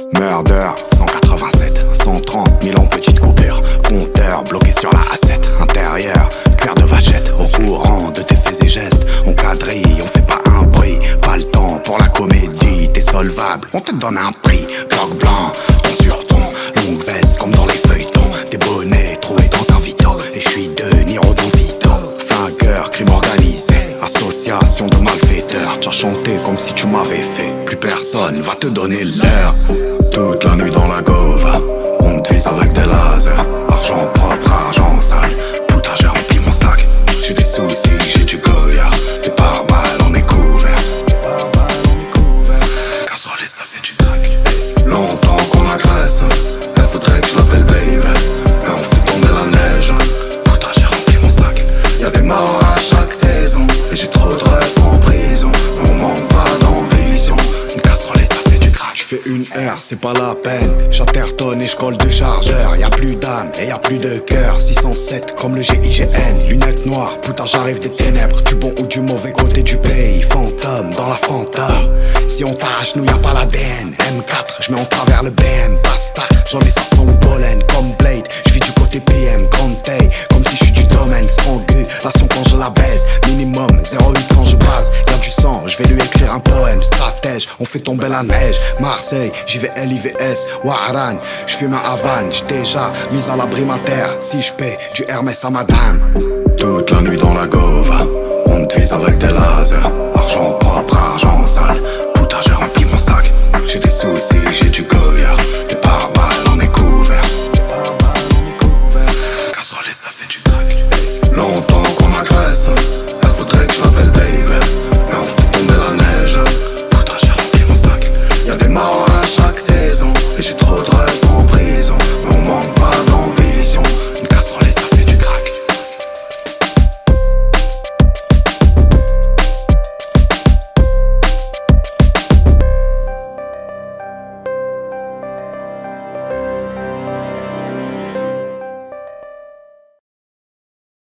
Murder, 187, 130 000 en petite coupure. Compteur bloqué sur la A7. Intérieur, cuir de vachette. Au courant de tes faits et gestes. On quadrille, on fait pas un bruit. Pas le temps pour la comédie. T'es solvable, on te donne un prix. Bloc blanc, ton sur ton. Longue veste comme dans les feuilletons. Des bonnets troués dans un vito. Et je suis de Niro dans Vito. Flingueur, crime organisé. Association de malfaiteurs. T'as chanté comme si tu m'avais fait. Plus personne va te donner l'heure. Toute la nuit dans la gauve, on te vise avec des lasers. Argent propre, argent sale. Putain, j'ai rempli mon sac. J'ai des soucis, j'ai du Goya. Des pare-balles, on est couvert. Casserole, ça fait du crack. Longtemps qu'on agresse. Elle faudrait que je l'appelle baby. Mais on fait tomber la neige. Putain, j'ai rempli mon sac. Y'a des morts à chaque saison. Et j'ai trop de rêves en prison. Mais on manque pas d'ambition. Une casserole, ça fait du crack. J'fais une R, c'est pas la peine. J'intertonne et j'colle de chargeur. Y'a plus d'âme et y'a plus de cœur. 607 comme le GIGN. Lunettes noires, putain j'arrive des ténèbres. Du bon ou du mauvais côté du pays. Fantôme dans la fantôme. Si on t'arrache, nous y'a pas l'ADN. M4, j'mets en travers le BM. Pasta, j'en ai 500 au pollen. Comme Blade, j'vis du côté PM. Grande taille, comme si j'suis du domaine. Strangulation quand je la baise. Minimum 0,8 quand je base. Y'a du sang, j'vais lui écrire un poème. Stratège, on fait tomber la neige. Marseille, j'y vais LIVS. Waran, j'fume un Havane. J'suis déjà mis à l'abri ma terre. Si j'paie du Hermès à madame. Toute la nuit dans la gauve, on te vise avec des lasers. Argent propre, argent sale. Putain, j'ai rempli mon sac. J'ai des soucis, j'ai du Goya. Des